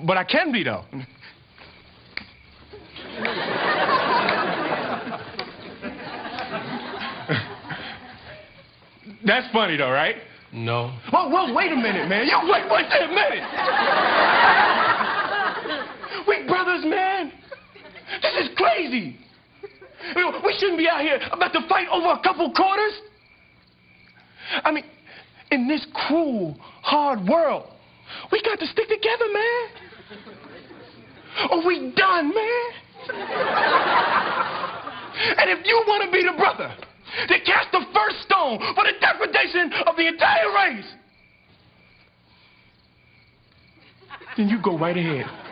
But I can be, though. That's funny, though, right? No. Well, wait a minute, man. Yo, wait a minute. We brothers, man. This is crazy. We shouldn't be out here about to fight over a couple quarters. I mean, in this cruel, hard world, we got to stick together, man. Or we done, man. And if you want to be the brother that cast the first stone for the degradation of the entire race, then you go right ahead.